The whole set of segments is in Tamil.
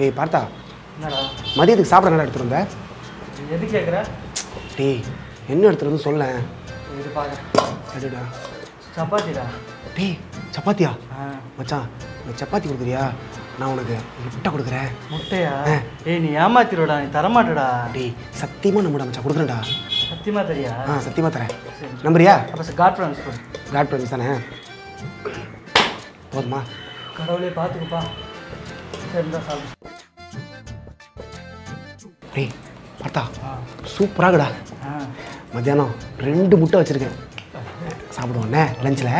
ஏய் பார்த்தா என்னடா மதியத்துக்கு சாப்பிட நல்லா எடுத்துட்டு வந்த எது கேட்குற டேய் என்ன எடுத்துட்டு வந்து சொல்லேன் இது பாரு எடுடா சப்பாத்திடா டேய் சப்பாத்தியா மச்சான் நீ சப்பாத்தி கொடுக்குறியா நான் உனக்கு முட்டை கொடுக்குறேன் முட்டையா ஏய் நீ ஏமாத்திடுடா நீ தரமாட்டடா டேய் சத்தியமாக நம்படா மச்சான் கொடுக்குறேன்டா சத்தியமா தெரியா சத்தியமாக தரேன் நம்புறியா அப்போ காட் ப்ரான்ஸ் கொடு காட் ப்ரான்ஸ் தானே போதுமா கடவுளே பார்த்துக்குப்பா சரி இருந்தால் சாப்பிடு டேய் பார்த்தா சூப்பராகடா மத்தியானம் 2 முட்டை வச்சுருக்கேன் சாப்பிடுவோண்ணே லஞ்சில்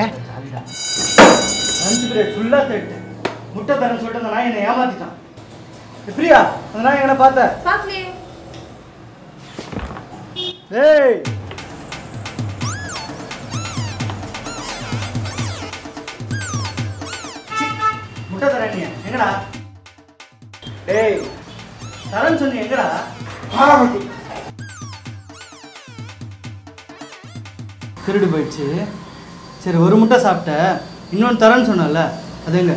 லஞ்ச் பிரேக் ஃபுல்லாக தேட்டு முட்டை தரேன்னு சொல்லிட்டு அந்த நாய் என்னை ஏமாத்திட்டான் பிரியா அந்த நாய் எங்கே பார்த்த ஏய் முட்டை தரேன் நீ எங்கடா டேய் தரேன்னு சொன்னி எங்கடா திருடு போயிடுச்சு சரி ஒரு முட்டை சாப்பிட்ட இன்னொன்று தரேன்னு சொன்னல அது எங்க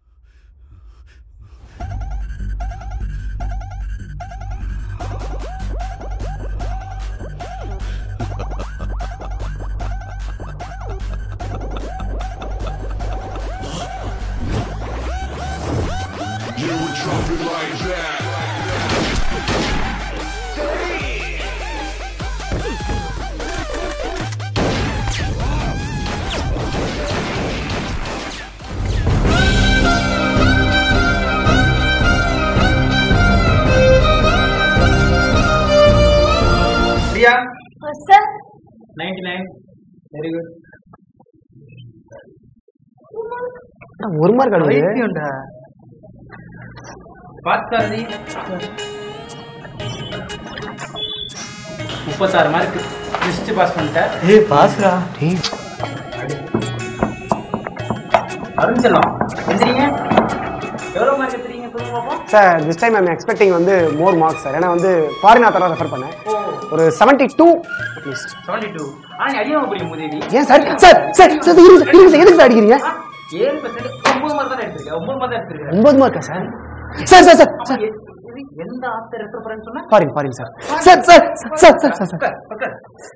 Sir. 99. Very good. ஒரு மார்க் அடுது வைத்தியம்டா பாத்தாதி 36 மார்க் லிஸ்ட் பாஸ் பண்ணிட்ட ஏய் பாஸ்ரா டேய் அருஞ்சலாம் எந்திரீங்க எவ்வளவு மார்க் எடுத்தீங்க சொல்லுங்க பாப்போம் sir this time I am expecting வந்து மோர் மார்க்ஸ் சார் ஏன்னா வந்து ஃபாரின் ஆத்தரா ரெஃபர் பண்ணேன் ஒரு 72 அட்லீஸ்ட் 72 ஆனா அதிகமா புரியும் முதேவி ஏன் சார் சார் சார் சார் இருங்க எதுக்கு சார் அடிக்கிறீங்க 7% 9 மார்க் தான் எடுத்துருக்கேன் 9 மார்க் தான் எடுத்துருக்கேன் 9 மார்க்கா சார் சார் சார் சார் எந்த ஆப்ஷன் ரெஃபர் பண்ணேன்னு சொன்னா foreign sir sir sir sir sir sir sir okay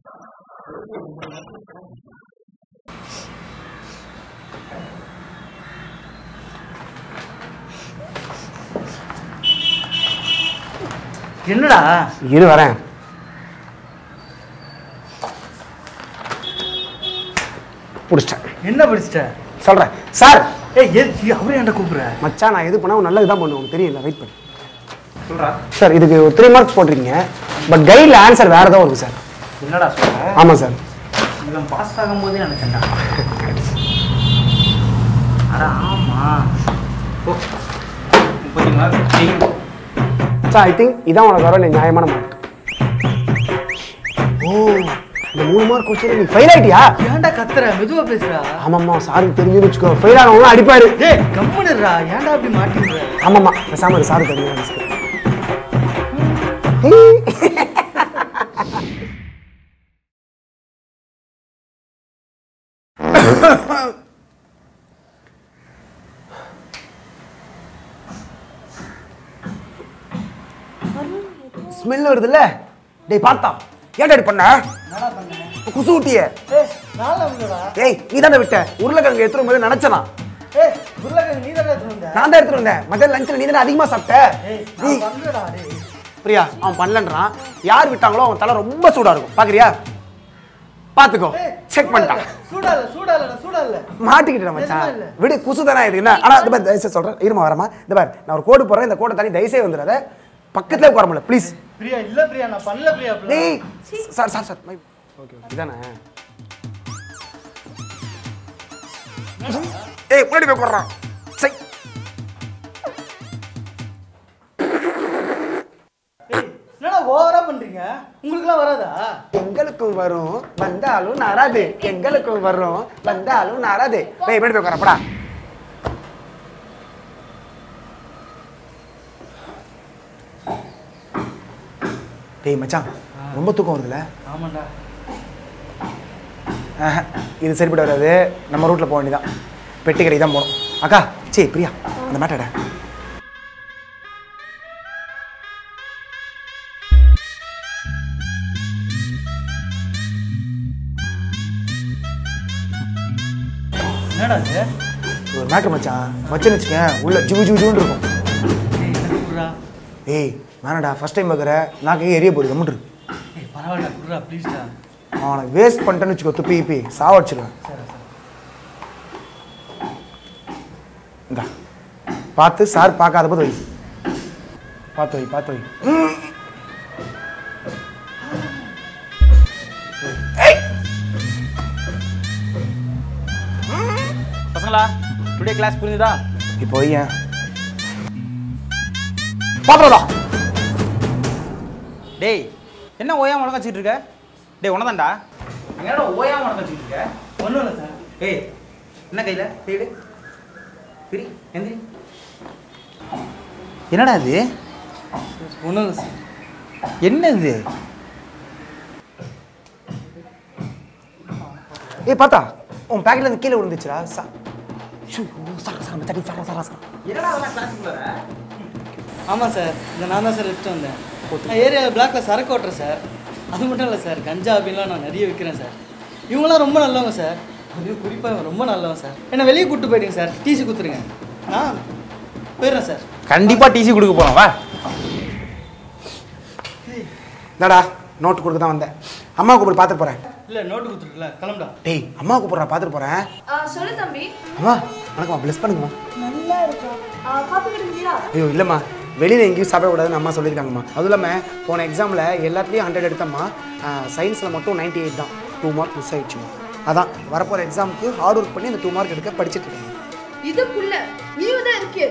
என்னடா இரு வரேன் புடிச்சிட்டேன் என்ன படிச்சிட்ட சொல்றேன் சார் ஏய் அவரே என்ன கூப்பிடுற மச்சான் நான் எது பண்ணா நல்லது தான் பண்ணுவேன் உங்களுக்கு தெரியல வெயிட் பண்ணு சொல்றா சார் இதுக்கு 3 மார்க்ஸ் போட்டிருக்கீங்க பட் கைட்ல ஆன்சர் வேற ஏதோ இருக்கு சார் என்னடா சொல்ற ஆமா சார் இவன் பாஸ் ஆகும்போதே நினைச்சேன்டா அட ஆமா ஓ 30 மார்க் சார் ஐ திங்க் இதான் உனக்கு வர நியாயமான மார்க் ஓ இந்த 3 மார்க் கொஸ்டின் நீ ஃபெயில் ஆயிட்டியா ஏன்டா கத்துற மெதுவா பேசுறா ஆமாம்மா சாருக்கு தெரிஞ்சுன்னு வச்சுக்கோ ஃபெயில் ஆனவங்க அடிப்பாரு டேய் கம்முனுடா ஏன்டா அப்படி மாட்டிடுற ஆமாம்மா பேசாம சாருக்கு தெரிஞ்சு ஸ்மெல் வருதுல்ல டேய் பார்த்தா ஏன்டா இப்படி பண்ண என்னடா பண்ண குசு ஊட்டியே ஏய் நாளா விடுடா ஏய் நீ தானே விட்ட உருளைக்கிழங்கு எடுத்துட்டு போய் நினைச்சனா ஏய் உருளைக்கிழங்கு நீ தானே எடுத்துட்டு வந்த நான் தான் எடுத்துட்டு வந்தேன் மத்தியான லஞ்ச்ல நீ தானே அதிகமா சாப்பிட்ட ஏய் நான் பண்ணலடா டேய் பிரியா அவன் பண்ணலன்றான் யார் விட்டாங்களோ அவன் தலை ரொம்ப சூடா இருக்கும் பாக்குறியா பாத்துக்கோ செக் பண்ணிட்டான் சூடா இல்ல மாட்டிக்கிட்டேன் மச்சான் விடு குசு தானே இது என்ன ஆனா இந்த மாதிரி தயவுசெய்து சொல்றேன் இருமா வரமா இந்த பாரு நான் ஒரு கோடு போடுறேன் இந்த கோடை தண்ணி தயவுசெய்து வந்துடாத பக்கத்துல உட்கார முடியல ப்ளீஸ் பிரியா இல்ல பிரியா நான் பண்ணல பிரியா டேய் சார் சார் சார் ஓகே இதானே ஏய் முன்னாடி போய் உட்கார்றான் சை என்னடா ஓவரா பண்றீங்க உங்களுக்குலாம் வராதா எங்களுக்கும் வரும் வந்தாலும் நாராது எங்களுக்கும் வரும் வந்தாலும் நாராது டேய் முன்னாடி போய் உட்காரப்படா டேய் மச்சான் ரொம்ப தூக்கம் வருதுல ஆமாண்டா இது சரிப்பட்டு வராது நம்ம ரூட்ல போக வேண்டியதான் பெட்டி கடைக்கு தான் போகணும் அக்கா சரி பிரியா அந்த மேட்டட என்னடா அது? ஒரு மேட்ரு மச்சான் வச்சுன்னு வச்சுக்கேன் உள்ள ஜூன்னு இருக்கும். ஏய் எனக்கு குடுறா. ஏய் வேணாடா ஃபர்ஸ்ட் டைம் பார்க்குற நாக்கே எரிய போகுது கம்முட்டு. ஏய் பரவாயில்ல குடுறா ப்ளீஸ்டா. அவனை வேஸ்ட் பண்ணிட்டேன்னு வச்சுக்கோ துப்பி சாவடிச்சிடுவேன். சரி சரி. இந்தா பார்த்து சார் பார்க்காத போது வை. பார்த்து வை. பசங்களா டுடே கிளாஸ் புரிஞ்சுதா? இப்போ ஏன் பாப்பா டேய் என்ன ஓயாம உனக்கு வச்சுட்டு இருக்க? டேய் உனதான்டா என்னடா ஓயாம உனக்கு வச்சுட்டு இருக்க? ஒன்றும் இல்லை சார். ஏய் என்ன கையில கைடு பிரி எந்திரி. என்னடா இது? ஒன்றும் இல்லை சார். என்ன இது? ஏய் பார்த்தா உன் பேக்கெட்ல இருந்து கீழே விழுந்துச்சுடா. என்னடா அதெல்லாம் கிளாஸுக்குள்ள? ஆமாம் சார், இந்த நான் தான் சார் எடுத்துட்டு வந்தேன். நான் ஏரியாவில் பிளாக்ல சரக்கு ஓட்டுறேன் சார். அது மட்டும் இல்லை சார், கஞ்சா அப்படின்லாம் நான் நிறைய விற்கிறேன் சார். இவங்களாம் ரொம்ப நல்லவங்க சார். அதுவும் குறிப்பாக இவன் ரொம்ப நல்லவன் சார். என்னை வெளியே கூப்பிட்டு போயிடுங்க சார், டிசி கொடுத்துருங்க. நான் போயிடுறேன் சார். கண்டிப்பா டிசி கொடுக்க போறோம் வா. என்னடா நோட்டு கொடுக்க தான் வந்தேன். அம்மா கூப்பிட்டு பார்த்துட்டு போகிறேன். இல்லை நோட்டு கொடுத்துருக்குல்ல, கிளம்புடா. டேய் அம்மா கூப்பிட்றா பார்த்துட்டு போகிறேன். சொல்லு தம்பி. அம்மா வணக்கம்மா ப்ளஸ் பண்ணுங்கம்மா. நல்லா இருக்கும். காப்பி குடிக்கிறியா? ஐயோ இல்லைம்மா வெளியில் எங்கேயும் சாப்பிடக்கூடாதுன்னு அம்மா சொல்லியிருக்காங்கம்மா. அதுவும் இல்லாமல் போன எக்ஸாமில் எல்லாத்துலேயும் 100 எடுத்தம்மா. சயின்ஸில் மட்டும் 98 தான். 2 மார்க் மிஸ் ஆகிடுச்சுமா. அதான் வரப்போகிற எக்ஸாமுக்கு ஹார்ட் ஒர்க் பண்ணி அந்த 2 மார்க் எடுக்க படிச்சுட்டு இருக்கேன். இதுக்குள்ள நீயும் தான் இருக்கே.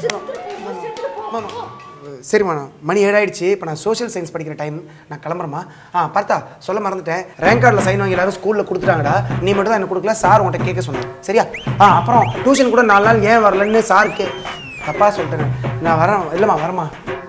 சரிம்மா மணி 7 ஆயிடுச்சு. இப்போ நான் சோஷியல் சயின்ஸ் படிக்கிற டைம். நான் கிளம்புறேம்மா. பார்த்தா சொல்ல மறந்துட்டேன். ரேங்க் கார்டில் சைன் வாங்கி எல்லாரும் ஸ்கூலில் கொடுத்துட்டாங்கடா. நீ மட்டும் தான் எனக்கு கொடுக்கல. சார் உன்கிட்ட கேட்க சொன்னேன் சரியா? அப்புறம் டியூஷன் கூட 4 நாள் ஏன் வரலன்னு சாருக்கு தப்பாக சொல்லிட்டேன். நான் வரேன். இல்லைம்மா வரேம்மா.